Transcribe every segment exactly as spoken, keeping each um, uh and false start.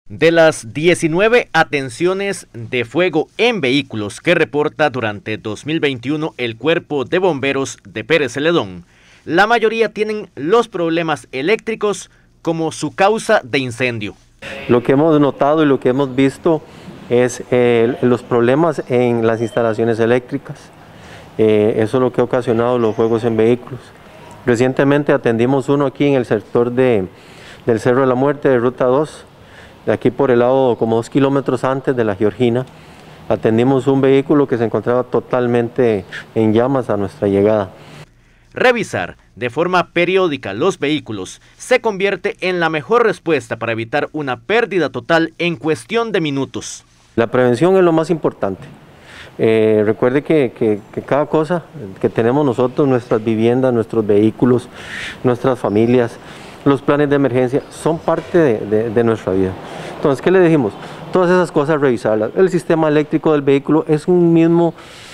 De las diecinueve atenciones de fuego en vehículos que reporta durante dos mil veintiuno el Cuerpo de Bomberos de Pérez Celedón, la mayoría tienen los problemas eléctricos como su causa de incendio. Lo que hemos notado y lo que hemos visto es eh, los problemas en las instalaciones eléctricas. Eh, eso es lo que ha ocasionado los fuegos en vehículos. Recientemente atendimos uno aquí en el sector de, del Cerro de la Muerte de Ruta dos, de aquí por el lado como dos kilómetros antes de la Georgina. Atendimos un vehículo que se encontraba totalmente en llamas a nuestra llegada. Revisar de forma periódica los vehículos se convierte en la mejor respuesta para evitar una pérdida total en cuestión de minutos. La prevención es lo más importante. Eh, recuerde que, que, que cada cosa que tenemos nosotros, nuestras viviendas, nuestros vehículos, nuestras familias, los planes de emergencia, son parte de, de, de nuestra vida. Entonces, ¿qué le dijimos? Todas esas cosas revisarlas. El sistema eléctrico del vehículo es un mismo,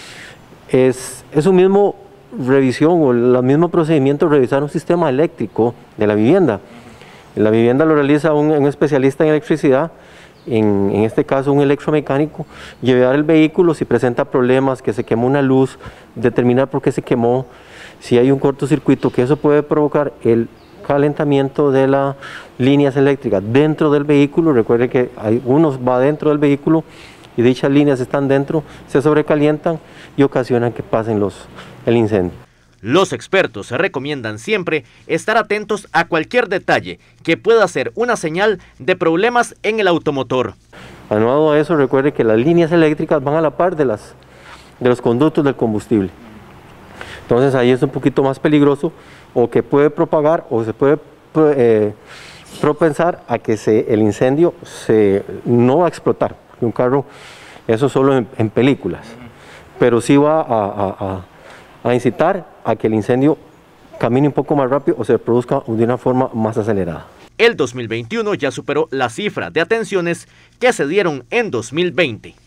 es, es un mismo revisión o el mismo procedimiento de revisar un sistema eléctrico de la vivienda. La vivienda lo realiza un, un especialista en electricidad, en, en este caso un electromecánico, llevar el vehículo si presenta problemas, que se quemó una luz, determinar por qué se quemó, si hay un cortocircuito, que eso puede provocar el calentamiento de las líneas eléctricas dentro del vehículo. Recuerde que hay, uno va dentro del vehículo y dichas líneas están dentro, se sobrecalientan y ocasionan que pasen los, el incendio. Los expertos recomiendan siempre estar atentos a cualquier detalle que pueda ser una señal de problemas en el automotor. Aunado a eso, recuerde que las líneas eléctricas van a la par de, las, de los conductos del combustible. Entonces ahí es un poquito más peligroso, o que puede propagar o se puede eh, propensar a que se, el incendio se, no va a explotar. Un carro, eso solo en, en películas, pero sí va a, a, a, a incitar a que el incendio camine un poco más rápido o se produzca de una forma más acelerada. El dos mil veintiuno ya superó la cifra de atenciones que se dieron en dos mil veinte.